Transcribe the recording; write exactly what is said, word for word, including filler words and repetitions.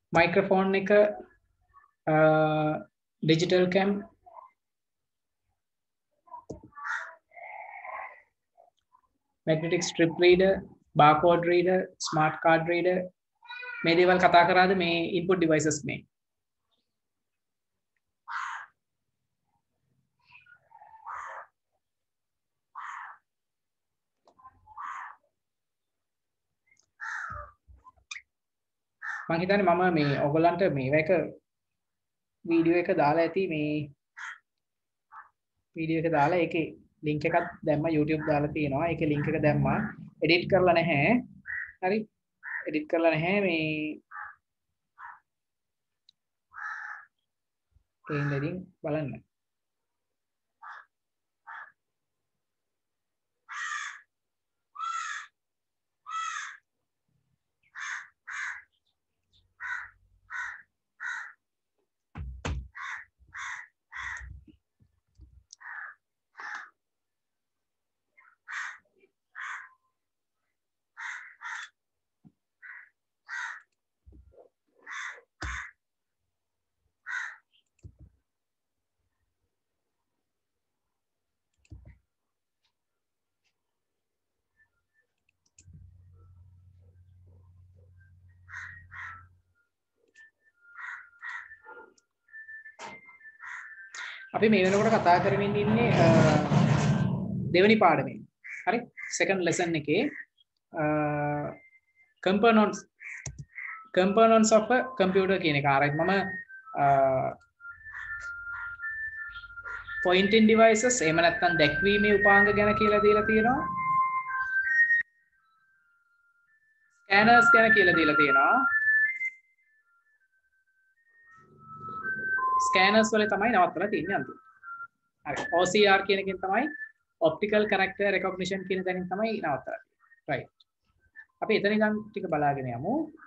microphone එක uh, digital cam magnetic strip reader barcode reader smart card reader මේ දේවල් කතා කරාද මේ input devices මේ මම හිතන්නේ මම මේ ඔයගොල්ලන්ට මේවා එක වීඩියෝ එක දාලා ඇති මේ වීඩියෝ එක දාලා ඒකේ link එකක් දැම්මා YouTube දාලා තියෙනවා ඒකේ link එක දැම්මා edit කරලා නැහැ හරි edit කරලා නැහැ මේ ඒෙන් ඉතින් බලන්න අපි මේ වෙනකොට කතා කරමින් ඉන්නේ දෙවෙනි පාඩමේ. හරි? second lesson එකේ components components of a computer කියන එක. ආරයි මම pointing devices එහෙම නැත්නම් දැක්වීමේ උපාංග ගැන කියලා දීලා තියෙනවා. scanners ගැන කියලා දීලා තියෙනවා. scanners වල තමයි නවත්තලා තියෙන්නේ අන්තිමට. හරි. O C R කියන එකෙන් තමයි optical character recognition කියන දණින් තමයි නවත්තලා තියෙන්නේ. right. අපි එතන ඉඳන් ටික බලාගෙන යමු.